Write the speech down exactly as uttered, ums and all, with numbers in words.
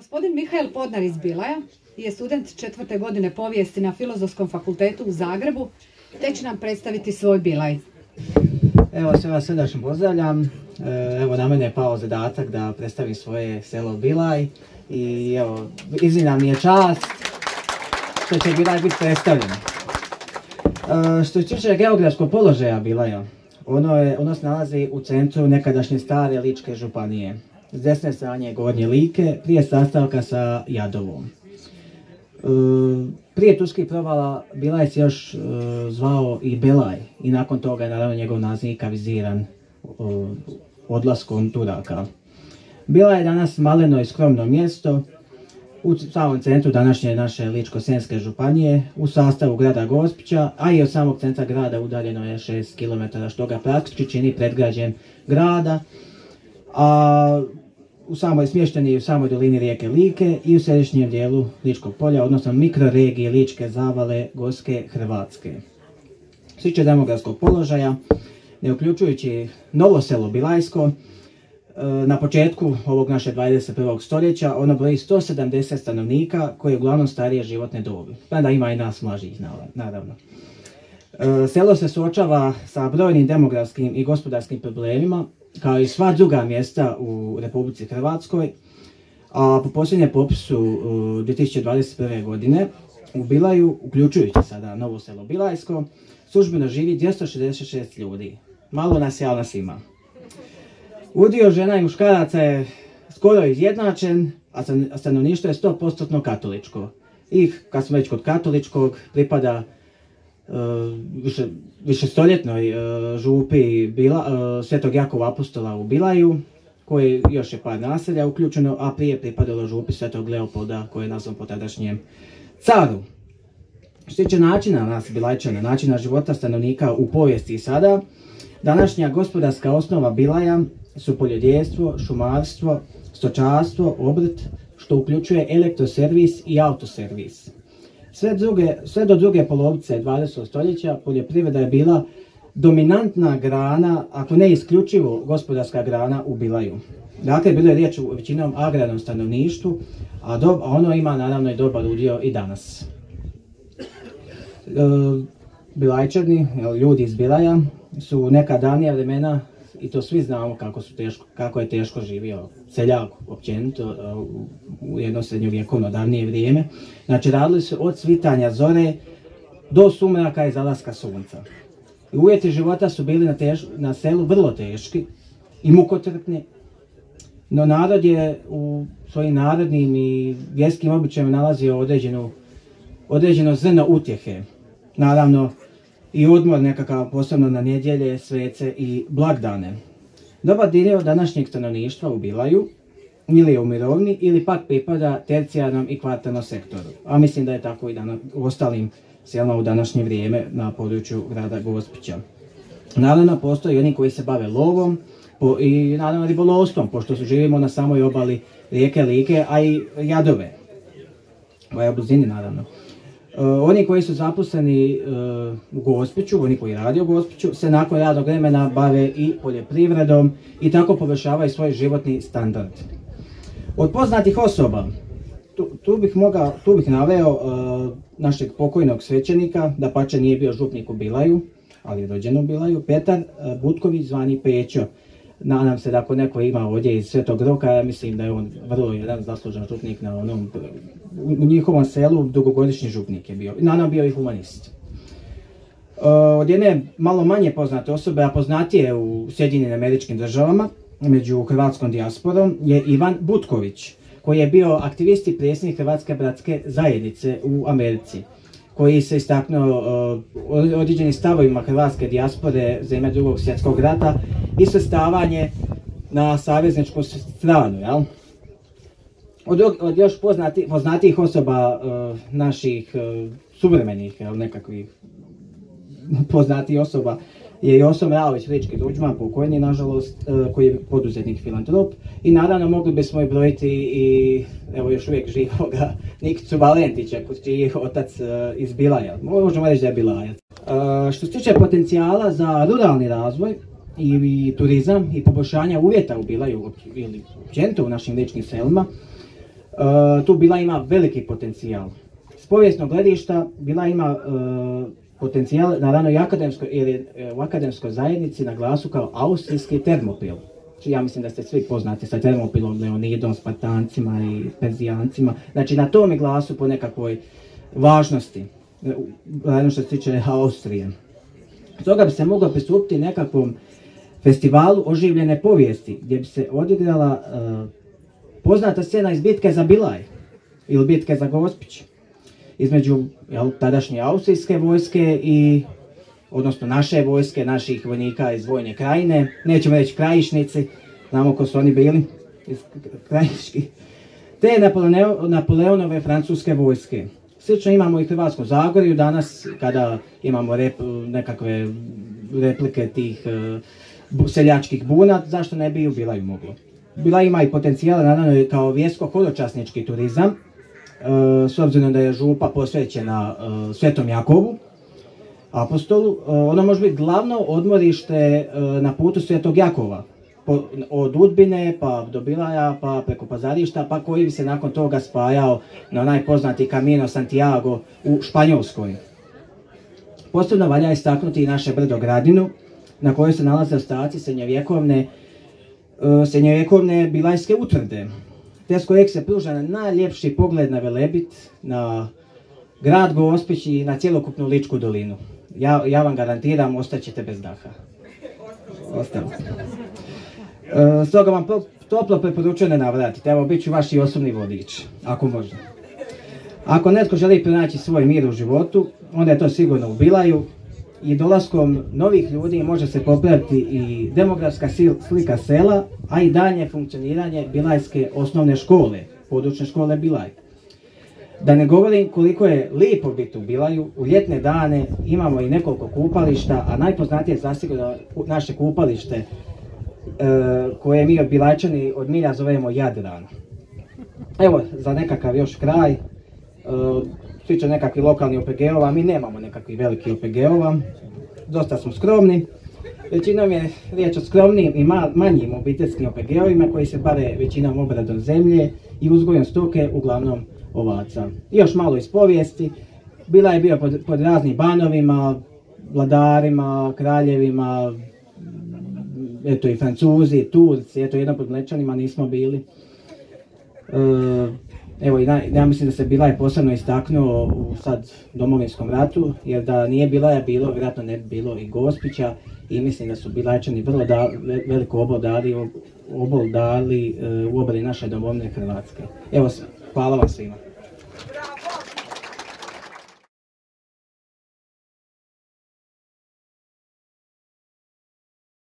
Gospodin Mihael Podnar iz Bilaja je student četvrte godine povijesti na Filozofskom fakultetu u Zagrebu, te će nam predstaviti svoj Bilaj. Evo, sve vas srdačno pozdravljam. Evo, na mene je pao zadatak da predstavim svoje selo Bilaj i evo, iznimna mi je čast što će Bilaj biti predstavljen. Što se tiče geografskog položaja Bilaja, ono, je, ono se nalazi u centru nekadašnje stare Ličke županije. S desne strane Gornje Like, prije sastavka sa Jadovom. Prije turskih provala Bilaj se još zvao i Belaj i nakon toga je naravno njegov naziv ikaviziran odlaskom Turaka. Bilaj je danas maleno i skromno mjesto u samom centru današnje naše Ličko-senjske županije, u sastavu grada Gospića, a i od samog centra grada udaljeno je šest kilometara, što ga praktički čini predgrađem grada, a u samoj smješteni u samoj dolini rijeke Like i u središnjem dijelu Ličkog polja, odnosno mikroregije Ličke zavale Gorske Hrvatske. Što se tiče demografskog položaja, ne uključujući novo selo Bilajsko, na početku ovog naše dvadeset prvog stoljeća ono broji sto sedamdeset stanovnika koji je uglavnom starije životne dobi. Pa da ima i nas mlađih, naravno. Selo se suočava sa brojnim demografskim i gospodarskim problemima, kao i sva druga mjesta u Republici Hrvatskoj, a po posljednjem popisu dvije tisuće dvadeset prve. godine u Bilaju, uključujući sada novo selo Bilajsko, službeno živi dvjesto šezdeset šest ljudi. Malo nas je, ali nas ima. Udio žena i muškaraca je skoro izjednačen, a stanovništvo je sto posto katoličko. I kad smo već kod katoličkog, pripada uh, više, višestoljetnoj uh, župi Bila, uh, Svetog Jakova Apostola u Bilaju, koji još je par naselja uključeno, a prije pripadalo župi Svetog Leopolda, koji je nazvan po tadašnjem caru. Što se tiče načina nas Bilajčana, načina života stanovnika u povijesti i sada, današnja gospodarska osnova Bilaja su poljodjelstvo, šumarstvo, stočarstvo, obrt, što uključuje elektroservis i autoservis. Sve, druge, sve do druge polovice dvadesetog stoljeća poljoprivreda je bila dominantna grana, ako ne isključivo gospodarska grana u Bilaju. Dakle, bilo je riječ o većinom agrarnom stanovništvu, a, do, a ono ima naravno i dobar udio i danas. E, Bilajčani, ljudi iz Bilaja, su neka davnija vremena, i to svi znamo kako, su teško, kako je teško živio seljak općenito u jedno srednjovjekovno davnije vrijeme. Znači, radili su od svitanja zore do sumraka i zalaska sunca. I uvjeti života su bili na, teš, na selu vrlo teški i mukotrpni, no narod je u svojim narodnim i vjerskim običajima nalazio određenu, određeno zrno utjehe. Naravno, i odmor nekakav, posebno na nedjelje, svece i blagdane. Dobar dio današnjeg stanovništva u Bilaju ili je u mirovini ili pak pripada tercijarnom i kvartalnom sektoru. A mislim da je tako i dana, u ostalim selima u današnje vrijeme na području grada Gospića. Naravno, postoji oni koji se bave lovom po, i naravno ribolovstvom, pošto živimo na samoj obali rijeke Like, a i Jadove. U blizini, naravno. Uh, oni koji su zaposleni uh, u Gospiću, oni koji radi u Gospiću, se nakon radnog vremena bave i poljoprivredom i tako poboljšavaju svoj životni standard. Od poznatih osoba, tu, tu, bih, mogao, tu bih naveo uh, našeg pokojnog svećenika, da pače nije bio župnik u Bilaju, ali je rođen u Bilaju, Petar uh, Butković, zvani Pećo. Nadam se da ako neko ima ovdje iz Svetog Roka, ja mislim da je on vrlo jedan zaslužan župnik na onom, u njihovom selu, dugogodišnji župnik je bio. Naravno bio i humanist. Od jedne malo manje poznate osobe, a poznatije u Sjedinjenim Američkim Državama, među hrvatskom dijasporom, je Ivan Butković, koji je bio aktivist i predsjednik Hrvatske bratske zajednice u Americi, koji se istaknuo uh, određenim stavovima hrvatske dijaspore za vrijeme drugog svjetskog rata i svrstavanje na savezničku stranu. Jel? Od, od još poznati, poznatijih osoba uh, naših uh, suvremenih, jel, nekakvih poznatijih osoba je Joso Mravović, lički Tuđman, pokojni nažalost, uh, koji je poduzetnik filantrop. I naravno mogli bismo i brojiti i evo još uvijek živoga Nikicu Valentića, čiji je otac uh, iz Bilaja. Možemo reći da je Bilajac. Uh, što se tiče potencijala za ruralni razvoj i, i turizam i poboljšanja uvjeta u Bilaju ili općenito u našim ličkim selima, tu Bilaj ima veliki potencijal. S povijesnog gledišta Bilaj ima potencijal naravno i akademskoj, jer je u akademskoj zajednici na glasu kao austrijski Termopil. Ja mislim da ste svi poznati sa Termopilom, Leonidom, Spartancima i Perzijancima. Znači na tom je glasu po nekakvoj važnosti, naravno što se tiče Austrije. Stoga bi se moglo pristupiti nekakvom festivalu oživljene povijesti, gdje bi se odigrala uh, poznata scena iz bitke za Bilaj ili bitke za Gospić, između jel, tadašnje austrijske vojske i odnosno naše vojske, naših vojnika iz Vojne krajine, nećemo reći krajišnici, znamo ko su oni bili, iz krajiških, te Napoleonove francuske vojske. Slično imamo i Hrvatsku Zagorju danas, kada imamo rep, nekakve replike tih uh, seljačkih buna, zašto ne bi i u Bilaju moglo. Bilaj ima i potencijala, naravno, kao vjersko-hodočasnički turizam, uh, s obzirom da je župa posvećena uh, Svetom Jakovu, apostolu, uh, ono može biti glavno odmorište uh, na putu Svetog Jakova, po, od Udbine pa do Bilaja, pa preko Pazarišta, pa koji bi se nakon toga spajao na najpoznati Camino Santiago u Španjolskoj. Posebno valja istaknuti i naše brdo Gradinu, na kojoj se nalaze ostaci srednjovjekovne, uh, srednjovjekovne bilajske utvrde, te s kojeg se pruža na najljepši pogled na Velebit, na grad Gospić i na cjelokupnu Ličku dolinu. Ja, ja vam garantiram, ostaćete bez daha. Ostalo. E, stoga vam toplo preporučujem da navratite. Evo, bit ću vaš i osobni vodič, ako može. Ako netko želi pronaći svoj mir u životu, onda je to sigurno u Bilaju i dolaskom novih ljudi može se popraviti i demografska slika sela, a i daljnje funkcioniranje Bilajske osnovne škole, područne škole Bilaj. Da ne govorim koliko je lijepo biti u Bilaju, u ljetne dane imamo i nekoliko kupališta, a najpoznatije je zasigurno naše kupalište, koje mi od Bilajčani od milja zovemo Jadran. Evo, za nekakav još kraj, slično nekakvi lokalni O P G-ova, mi nemamo nekakvi veliki O P G-ova, dosta smo skromni. Većinom je riječ o skromnim i manjim obiteljskim O P G-ovima koji se bave većinom obradom zemlje i uzgojom stoke, uglavnom ovaca. I još malo iz povijesti, Bilaj je bio pod, pod raznim banovima, vladarima, kraljevima, eto i Francuzi, Turci, eto jedno pod Mlečanima nismo bili. E, evo, ja, ja mislim da se Bilaj posebno istaknuo u sad Domovinskom ratu, jer da nije Bilaja bilo, vjerojatno ne bi bilo i Gospića, i mislim da su Bilajčani vrlo da, veliko obol dali, obol dali e, u obrani naše domovine Hrvatske. Evo, hvala vam svima.